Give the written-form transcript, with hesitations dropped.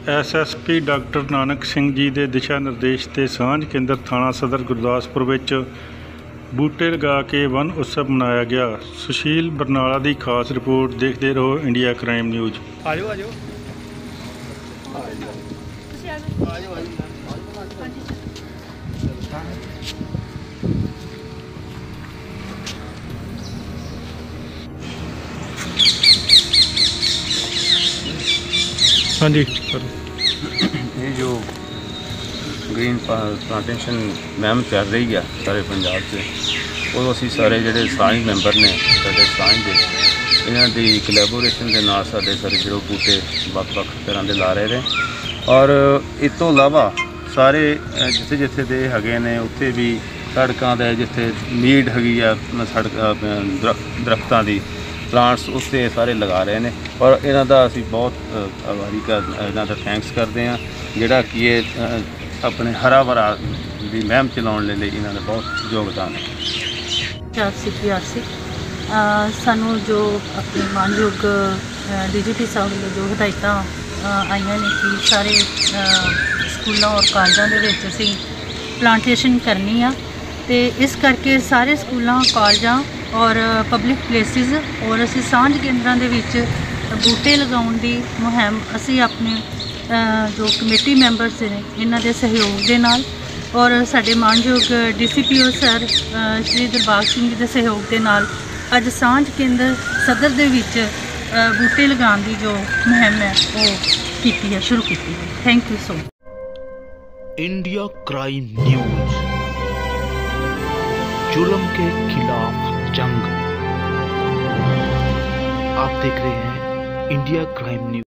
SSP doctor Nanak Singh ji ਦੇ ਦਿਸ਼ਾ ਨਿਰਦੇਸ਼ ਤੇ ਸਾਂਝ ਕੇਂਦਰ ਥਾਣਾ ਸਦਰ ਗੁਰਦਾਸਪੁਰ ਵਿੱਚ ਬੂਟੇ ਲਗਾ ਕੇ ਵਨ ਉਤਸਵ ਮਨਾਇਆ ਗਿਆ। ਸੁਸ਼ੀਲ ਬਰਨਾਲਾ ਦੀ ਖਾਸ ਰਿਪੋਰਟ। ਦੇਖਦੇ ਰਹੋ ਇੰਡੀਆ ਕ੍ਰਾਈਮ ਨਿਊਜ਼। हाँ जी ये जो ग्रीन प्लांटेशन मुहिम चल रही है सारे पंजाब से, वो असी सारे जोड़े साई मैंबर ने साढ़े साई के इन्हों की कोलैबोरेशन के नाल साढ़े सारे जो बूटे ਵੱਖ-ਵੱਖ तरह के ला रहे हैं। और इस तो इलावा सारे जिथे जिथे दे हैगे ने उत्थे भी सड़कों के जिथे नीड हैगी आ सड़क दरख्तों की प्लांट्स उससे सारे लगा रहे हैं। और इन्हों का असी बहुत वारी इन्हों का थैंक्स करते हैं जोड़ा कि ये अपने हरा भरा की मुहिम चलाने लिए इन्हों का बहुत योगदान है। सानू जो अपने मानयोग DGP साहब ने जो हिदायत आई ने कि सारे स्कूलों और कॉलेजों के असी प्लांटेशन करनी आ, तो इस करके सारे स्कूलों कॉलेजों और पब्लिक प्लेसिस और असी सांझ केंद्रों के विच बूटे लगाउण दी मुहिम असी अपने जो कमेटी मैंबर्स ने इन्हां दे सहयोग दे नाल और साडे मानयोग DCPO सर श्री दिलबाग सिंह जी के सहयोग के नाल अज सांझ केंद्र सदर दे विच बूटे लगाने की जो मुहिम है वो कीती है, शुरू की है। Thank you so much. India crime news, जुर्म के खिलाफ जंग। आप देख रहे हैं इंडिया क्राइम न्यूज़।